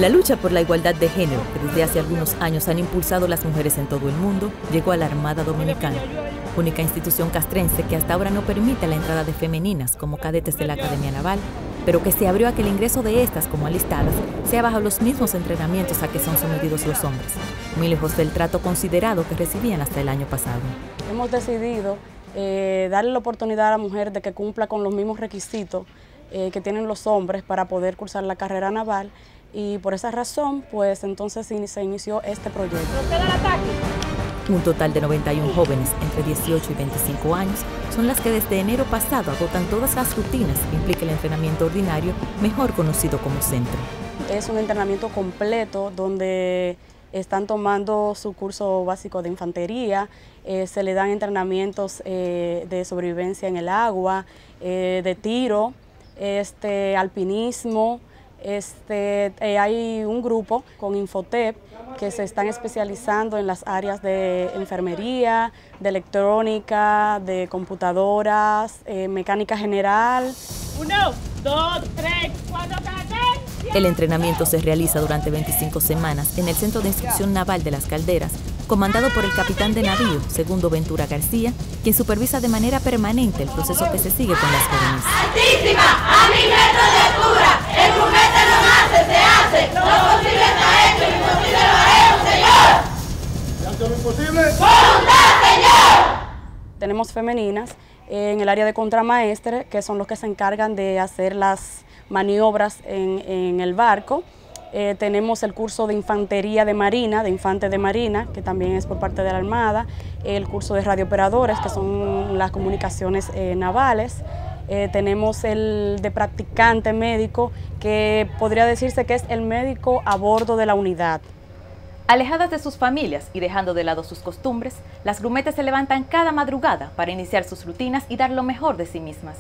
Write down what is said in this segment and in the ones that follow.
La lucha por la igualdad de género, que desde hace algunos años han impulsado las mujeres en todo el mundo, llegó a la Armada Dominicana, única institución castrense que hasta ahora no permite la entrada de femeninas como cadetes de la Academia Naval, pero que se abrió a que el ingreso de estas como alistadas sea bajo los mismos entrenamientos a que son sometidos los hombres, muy lejos del trato considerado que recibían hasta el año pasado. Hemos decidido darle la oportunidad a la mujer de que cumpla con los mismos requisitos que tienen los hombres para poder cursar la carrera naval, y por esa razón, pues entonces se inició este proyecto. Un total de 91 jóvenes entre 18 y 25 años son las que desde enero pasado agotan todas las rutinas que implica el entrenamiento ordinario, mejor conocido como centro. Es un entrenamiento completo donde están tomando su curso básico de infantería, se le dan entrenamientos de sobrevivencia en el agua, de tiro, alpinismo. Hay un grupo con Infotep que se están especializando en las áreas de enfermería, de electrónica, de computadoras, mecánica general. 1, 2, 3, 4, cadencia. El entrenamiento se realiza durante 25 semanas en el Centro de Instrucción Naval de Las Calderas, comandado por el capitán de navío, Segundo Ventura García, quien supervisa de manera permanente el proceso que se sigue con las jóvenes. ¡Altísima! ¡A 1000 metros de altura! ¡El grumete no nace, se hace! ¡Lo posible está hecho! ¡Lo imposible lo haremos, señor! ¿Se hace lo imposible? ¡Voluntad, señor! Tenemos femeninas en el área de contramaestre, que son los que se encargan de hacer las maniobras en el barco. Tenemos el curso de infantería de marina, de infante de marina, que también es por parte de la Armada, el curso de radiooperadores, que son las comunicaciones navales. Tenemos el de practicante médico, que podría decirse que es el médico a bordo de la unidad. Alejadas de sus familias y dejando de lado sus costumbres, las grumetes se levantan cada madrugada para iniciar sus rutinas y dar lo mejor de sí mismas.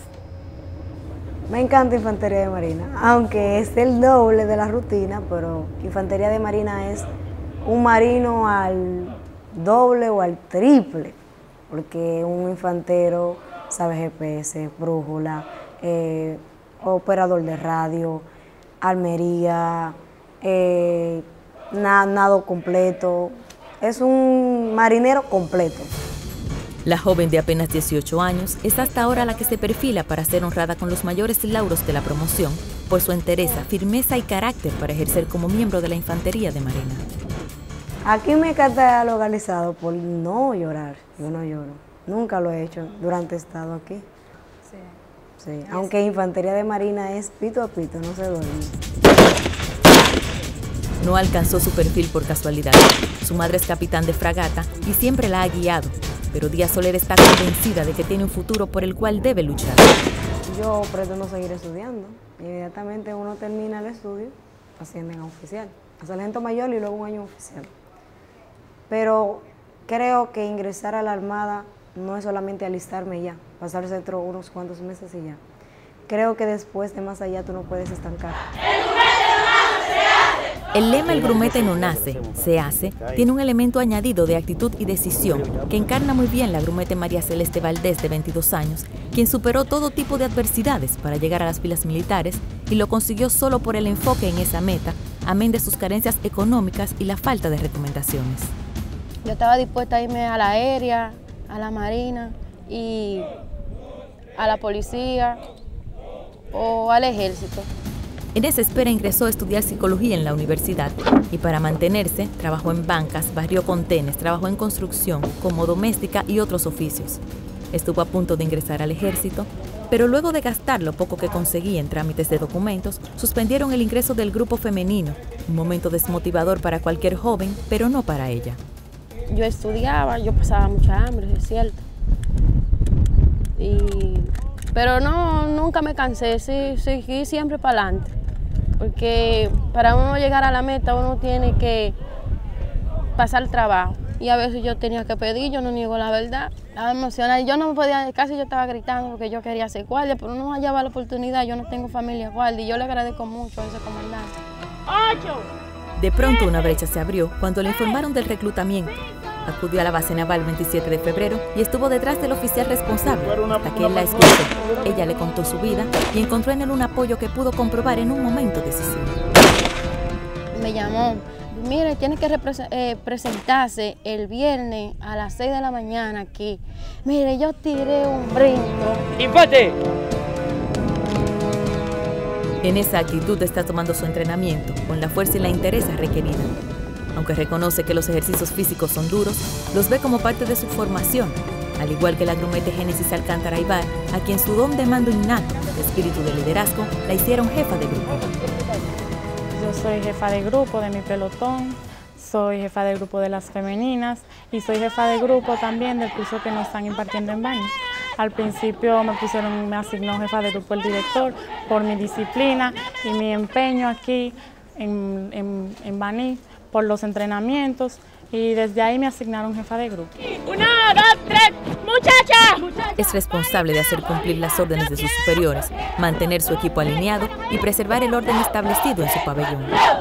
Me encanta Infantería de Marina, aunque es el doble de la rutina, pero Infantería de Marina es un marino al doble o al triple, porque un infantero sabe GPS, brújula, operador de radio, armería, nado completo, es un marinero completo. La joven de apenas 18 años es hasta ahora la que se perfila para ser honrada con los mayores lauros de la promoción por su entereza, firmeza y carácter para ejercer como miembro de la Infantería de Marina. Aquí me he catalogado por no llorar, yo no lloro, nunca lo he hecho durante el estado aquí. Sí, aunque Infantería de Marina es pito a pito, no se duerme. No alcanzó su perfil por casualidad. Su madre es capitán de fragata y siempre la ha guiado, pero Díaz Soler está convencida de que tiene un futuro por el cual debe luchar. Yo pretendo seguir estudiando. Inmediatamente uno termina el estudio, ascienden a oficial, a sargento mayor y luego un año oficial. Pero creo que ingresar a la Armada no es solamente alistarme ya, pasar el centro unos cuantos meses y ya. Creo que después de más allá tú no puedes estancar. El lema "El grumete no nace, se hace" tiene un elemento añadido de actitud y decisión que encarna muy bien la grumete María Celeste Valdés, de 22 años, quien superó todo tipo de adversidades para llegar a las filas militares y lo consiguió solo por el enfoque en esa meta, amén de sus carencias económicas y la falta de recomendaciones. Yo estaba dispuesta a irme a la aérea, a la marina y a la policía o al ejército. En esa espera ingresó a estudiar psicología en la universidad y para mantenerse trabajó en bancas, barrió contenes, trabajó en construcción, como doméstica y otros oficios. Estuvo a punto de ingresar al ejército, pero luego de gastar lo poco que conseguía en trámites de documentos, suspendieron el ingreso del grupo femenino, un momento desmotivador para cualquier joven, pero no para ella. Yo estudiaba, yo pasaba mucha hambre, es cierto. Pero no, nunca me cansé, seguí siempre para adelante. Porque para uno llegar a la meta uno tiene que pasar el trabajo. Y a veces yo tenía que pedir, yo no niego la verdad. Estaba emocionada, yo no podía, casi yo estaba gritando porque yo quería ser guardia, pero no hallaba la oportunidad, yo no tengo familia guardia y yo le agradezco mucho a ese comandante. 8. De pronto una brecha se abrió cuando le informaron del reclutamiento. Acudió a la base naval 27 de febrero y estuvo detrás del oficial responsable hasta que él la escuchó. Ella le contó su vida y encontró en él un apoyo que pudo comprobar en un momento decisivo. me llamó. Mire, tiene que presentarse el viernes a las 6 de la mañana aquí. Mire, yo tiré un brinco. ¡Empate! En esa actitud está tomando su entrenamiento, con la fuerza y la entereza requerida. Aunque reconoce que los ejercicios físicos son duros, los ve como parte de su formación, al igual que la grumete Génesis Alcántara Ibar, a quien su don de mando innato, espíritu de liderazgo, la hicieron jefa de grupo. Yo soy jefa de grupo de mi pelotón, soy jefa de grupo de las femeninas y soy jefa de grupo también del curso que nos están impartiendo en Baní. Al principio me asignó jefa de grupo el director por mi disciplina y mi empeño aquí en Baní, por los entrenamientos, y desde ahí me asignaron jefa de grupo. 1, 2, 3, muchacha. Es responsable de hacer cumplir las órdenes de sus superiores, mantener su equipo alineado y preservar el orden establecido en su pabellón.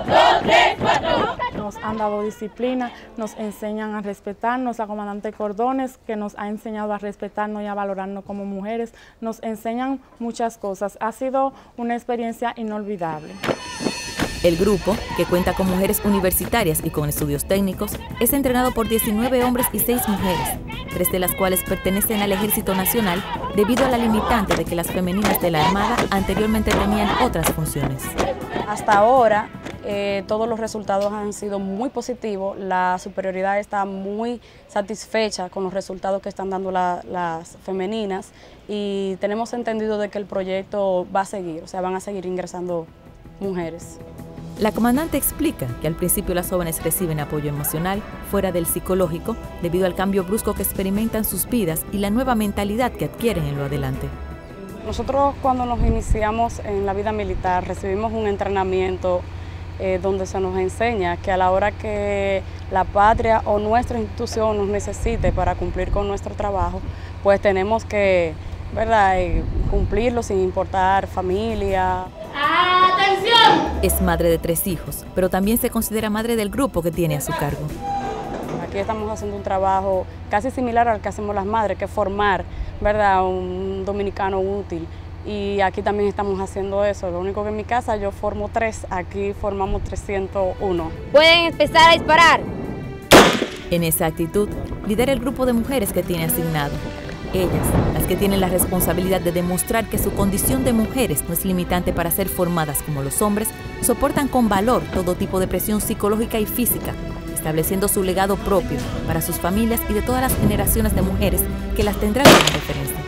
Nos han dado disciplina, nos enseñan a respetarnos, la comandante Cordones, que nos ha enseñado a respetarnos y a valorarnos como mujeres, nos enseñan muchas cosas. Ha sido una experiencia inolvidable. El grupo, que cuenta con mujeres universitarias y con estudios técnicos, es entrenado por 19 hombres y 6 mujeres, 3 de las cuales pertenecen al Ejército Nacional debido a la limitante de que las femeninas de la Armada anteriormente tenían otras funciones. Hasta ahora, todos los resultados han sido muy positivos, la superioridad está muy satisfecha con los resultados que están dando las femeninas y tenemos entendido de que el proyecto va a seguir, o sea, van a seguir ingresando mujeres. La comandante explica que al principio las jóvenes reciben apoyo emocional fuera del psicológico debido al cambio brusco que experimentan sus vidas y la nueva mentalidad que adquieren en lo adelante. Nosotros cuando nos iniciamos en la vida militar recibimos un entrenamiento donde se nos enseña que a la hora que la patria o nuestra institución nos necesite para cumplir con nuestro trabajo, pues tenemos que, ¿verdad?, cumplirlo sin importar familia. ¡Atención! Es madre de 3 hijos, pero también se considera madre del grupo que tiene a su cargo. Aquí estamos haciendo un trabajo casi similar al que hacemos las madres, que es formar, ¿verdad?, un dominicano útil. Y aquí también estamos haciendo eso. Lo único que en mi casa yo formo 3, aquí formamos 301. Pueden empezar a disparar. En esa actitud, lidera el grupo de mujeres que tiene asignado. Ellas, las que tienen la responsabilidad de demostrar que su condición de mujeres no es limitante para ser formadas como los hombres, soportan con valor todo tipo de presión psicológica y física, estableciendo su legado propio para sus familias y de todas las generaciones de mujeres que las tendrán como referencia.